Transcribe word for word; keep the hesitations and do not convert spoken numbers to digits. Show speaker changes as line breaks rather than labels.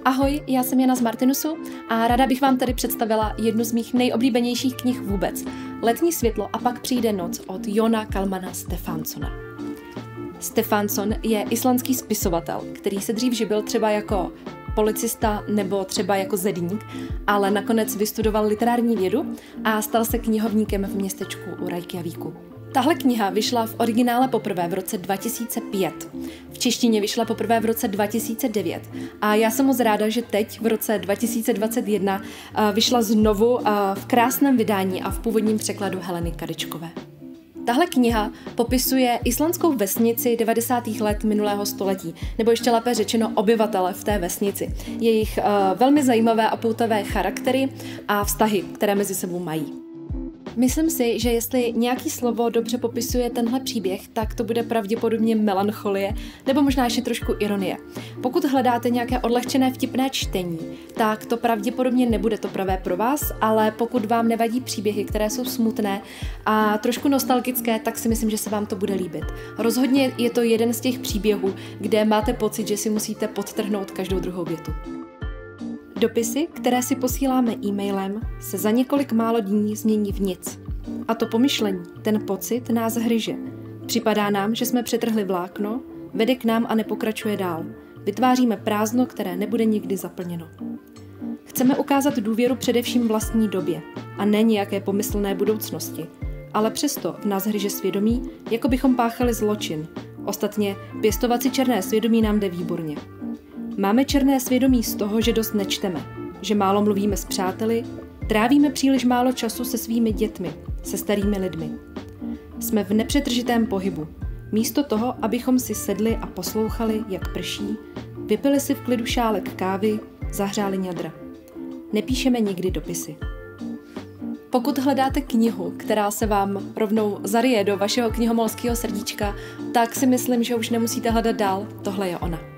Ahoj, já jsem Jana z Martinusu a ráda bych vám tady představila jednu z mých nejoblíbenějších knih vůbec. Letní světlo a pak přijde noc od Jóna Kalmana Stefánssona. Stefánsson je islandský spisovatel, který se dřív živil třeba jako policista nebo třeba jako zedník, ale nakonec vystudoval literární vědu a stal se knihovníkem v městečku u Reykjavíku. Tahle kniha vyšla v originále poprvé v roce dva tisíce pět. V češtině vyšla poprvé v roce dva tisíce devět a já jsem moc ráda, že teď v roce dva tisíce dvacet jedna vyšla znovu v krásném vydání a v původním překladu Heleny Kadečkové. Tahle kniha popisuje islandskou vesnici devadesátých let minulého století, nebo ještě lépe řečeno obyvatele v té vesnici. Jejich uh, velmi zajímavé a poutavé charaktery a vztahy, které mezi sebou mají. Myslím si, že jestli nějaký slovo dobře popisuje tenhle příběh, tak to bude pravděpodobně melancholie, nebo možná ještě trošku ironie. Pokud hledáte nějaké odlehčené vtipné čtení, tak to pravděpodobně nebude to pravé pro vás, ale pokud vám nevadí příběhy, které jsou smutné a trošku nostalgické, tak si myslím, že se vám to bude líbit. Rozhodně je to jeden z těch příběhů, kde máte pocit, že si musíte podtrhnout každou druhou větu. Dopisy, které si posíláme e-mailem, se za několik málo dní změní v nic. A to pomyšlení, ten pocit nás hryže. Připadá nám, že jsme přetrhli vlákno, vede k nám a nepokračuje dál. Vytváříme prázdno, které nebude nikdy zaplněno. Chceme ukázat důvěru především vlastní době a ne nějaké pomyslné budoucnosti. Ale přesto v nás hryže svědomí, jako bychom páchali zločin. Ostatně pěstovat si černé svědomí nám jde výborně. Máme černé svědomí z toho, že dost nečteme, že málo mluvíme s přáteli, trávíme příliš málo času se svými dětmi, se starými lidmi. Jsme v nepřetržitém pohybu. Místo toho, abychom si sedli a poslouchali, jak prší, vypili si v klidu šálek kávy, zahřáli ňadra. Nepíšeme nikdy dopisy. Pokud hledáte knihu, která se vám rovnou zaryje do vašeho knihomolského srdíčka, tak si myslím, že už nemusíte hledat dál, tohle je ona.